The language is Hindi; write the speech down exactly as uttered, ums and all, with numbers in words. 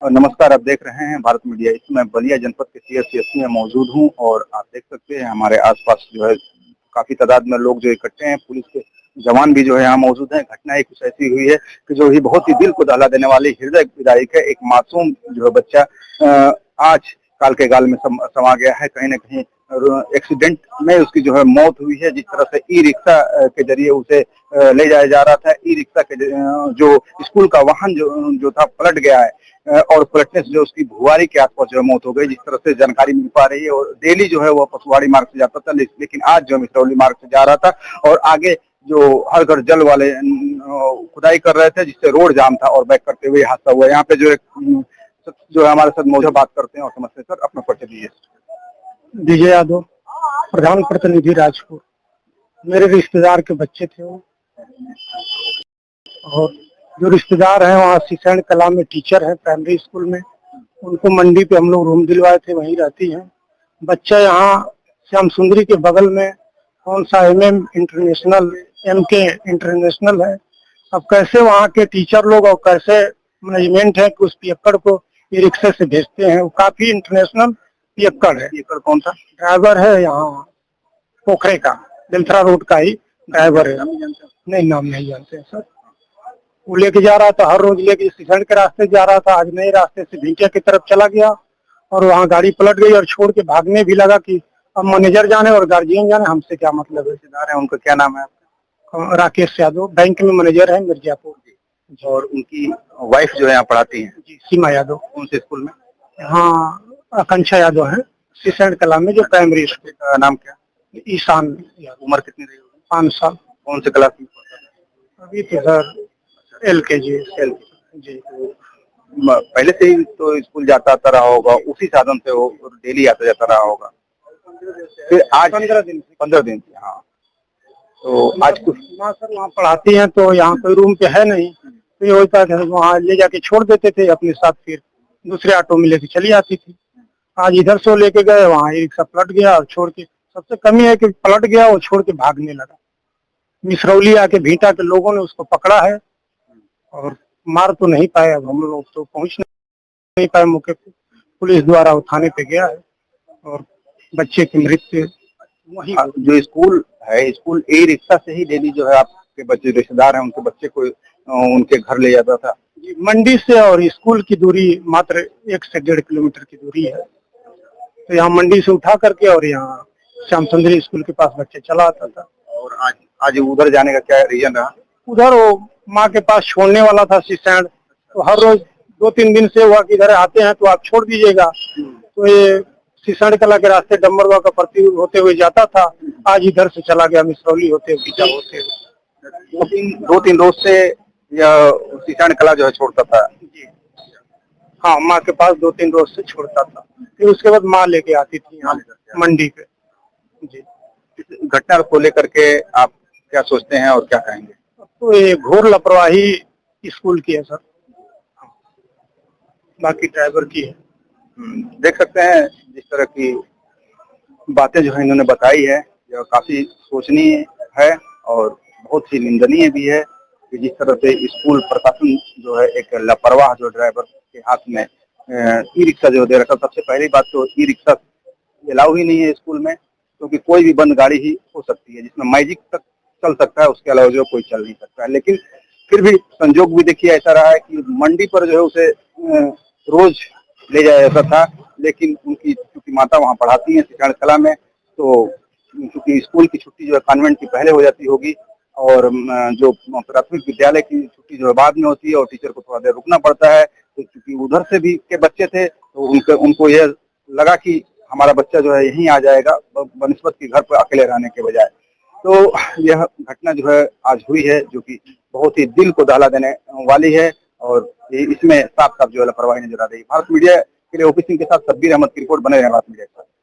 नमस्कार, आप देख रहे हैं भारत मीडिया। इसमें बलिया जनपद के C S C S C में मौजूद हूं और आप देख सकते हैं हमारे आसपास जो है काफी तादाद में लोग जो इकट्ठे हैं। पुलिस के जवान भी जो है यहाँ मौजूद हैं। घटना एक कुछ ऐसी हुई है कि जो ही बहुत ही दिल को दहला देने वाली, हृदय विदारक है। एक मासूम जो है बच्चा आज काल के गाल में सम, समा गया है। कहीं न कहीं एक्सीडेंट में उसकी जो है मौत हुई है। जिस तरह से ई रिक्शा के जरिए उसे ले जाया जा रहा था, ई रिक्शा के जो स्कूल का वाहन जो जो था पलट गया है और पलटने से जो उसकी भुआरी के आसपास जो है मौत हो गई। जिस तरह से जानकारी मिल पा रही है, और डेली जो है वो पशुवाड़ी मार्ग से जाता था, लेकिन आज जो मिसरौली मार्ग से जा रहा था और आगे जो हर घर जल वाले खुदाई कर रहे थे, जिससे रोड जाम था और बैक करते हुए हादसा हुआ। यहाँ पे जो एक जो है हमारे साथ मौजूद बात करते हैं और समझते हैं। सर, अपना परिचय दीजिए। विजय यादव, प्रधान प्रतिनिधि राजपुर। मेरे रिश्तेदार के बच्चे थे वो, और जो रिश्तेदार हैं वहाँ सिसैन कला में टीचर हैं प्राइमरी स्कूल में। उनको मंडी पे हम लोग रूम दिलवाए थे, वहीं रहती हैं। बच्चा यहाँ श्याम सुंदरी के बगल में कौन सा M M international M K international है। अब कैसे वहाँ के टीचर लोग और कैसे मैनेजमेंट है कि उस पियक्कड़ को ई रिक्शा से भेजते हैं। वो काफी इंटरनेशनल पियक्कड़ है। पियक्कड़ कौन सा ड्राइवर है? यहाँ पोखरे का, दिलथरा रोड का ही ड्राइवर है। नहीं, नाम नहीं जानते हैं सर। वो लेके जा रहा था, हर रोज लेके सिसैन के रास्ते जा रहा था। आज नए रास्ते से भिंटिया की तरफ चला गया और वहाँ गाड़ी पलट गई और छोड़ के भागने भी लगा कि अब मैनेजर जाने और गार्जियन जाने, हमसे क्या मतलब है। रिश्तेदार है, उनका क्या नाम है? राकेश यादव, बैंक में मैनेजर है मिर्जापुर। और उनकी वाइफ जो है यहाँ पढ़ाती है? जी, सीमा यादव। कौन से स्कूल में? हाँ, आकांक्षा यादव है, सिसैन कला में जो प्राइमरी स्कूल। का नाम क्या? ईशान। उम्र कितनी रही होगी? पाँच साल। कौन से क्लास में? अभी तो सर एल के जी। L G. पहले से ही तो स्कूल जाता आता रहा होगा, उसी साधन से वो डेली आता जाता रहा होगा। फिर आज पंद्रह दिन पंद्रह दिन से हाँ, तो आज कुछ माँ सर वहाँ पढ़ाती हैं तो यहाँ कोई रूम पे है नहीं, तो ये होता है वहाँ ले जाके छोड़ देते थे अपने साथ, फिर दूसरे ऑटो में लेके चली आती थी। आज इधर से लेके गए, वहाँ ई रिक्शा पलट गया और छोड़ के, सबसे कमी है कि पलट गया और छोड़ के भागने लगा। मिसरौली आके भीटा के लोगों ने उसको पकड़ा है और मार तो नहीं पाए। अब हम लोग तो पहुंच नहीं पाए मौके पे। पुलिस द्वारा वो थाने पे गया है और बच्चे की मृत्यु वही। जो स्कूल है, स्कूल ई रिक्शा से ही डेली जो है आपके बच्चे रिश्तेदार हैं उनके बच्चे को उनके घर ले जाता था? मंडी से और स्कूल की दूरी मात्र एक से डेढ़ किलोमीटर की दूरी है। तो यहाँ मंडी से उठा करके और यहाँ श्याम सुंदरी स्कूल के पास बच्चे चला आता था। और आज आज उधर जाने का क्या रीजन रहा? उधर वो माँ के पास छोड़ने वाला था सिसैन, तो हर रोज दो तीन दिन से हुआ कि इधर आते हैं तो आप छोड़ दीजिएगा। तो ये सिसैन कला के रास्ते डम्बरवा का प्रति होते हुए जाता था, आज इधर से चला गया मिसरौली होते हुए होते दो तीन दो तीन रोज से या सिसैन कला जो है छोड़ता था? जी हाँ, माँ के पास दो तीन रोज से छोड़ता था, फिर उसके बाद माँ लेके आती थी यहाँ मंडी पे। जी, इस घटना को लेकर के आप क्या सोचते हैं और क्या कहेंगे? तो ये घोर लापरवाही स्कूल की है सर, बाकी ड्राइवर की है। देख सकते हैं जिस तरह की बातें जो है इन्होंने बताई है, यह काफी सोचनीय है और बहुत ही निंदनीय भी है कि जिस तरह से स्कूल प्रशासन जो है एक लापरवाह जो ड्राइवर के हाथ में ई रिक्शा जो दे रखा। सबसे पहली बात तो ई रिक्शा अलाउ ही नहीं है स्कूल में, क्योंकि कोई भी बंद गाड़ी ही हो सकती है जिसमें मैजिक तक चल सकता है, उसके अलावा जो कोई चल नहीं सकता है। लेकिन फिर भी संजोग भी देखिए ऐसा रहा है कि मंडी पर जो है उसे रोज ले जाया जाता था, लेकिन उनकी चूंकि माता वहाँ पढ़ाती है सिसैन कला में, तो चूंकि स्कूल की छुट्टी जो है कॉन्वेंट की पहले हो जाती होगी और जो प्राथमिक विद्यालय की छुट्टी जो है बाद में होती है और टीचर को थोड़ा देर रुकना पड़ता है। तो चूंकि उधर से भी के बच्चे थे तो उनके उनको यह लगा कि हमारा बच्चा जो है यहीं आ जाएगा बनिस्बत के घर पर अकेले रहने के बजाय। तो यह घटना जो है आज हुई है, जो कि बहुत ही दिल को दहला देने वाली है और इसमें साफ साफ जो है लापरवाही नजर आ रही है। भारत मीडिया के लिए ओपी सिंह के साथ शब्बीर अहमद की रिपोर्ट। बने रहे भारत मीडिया के साथ।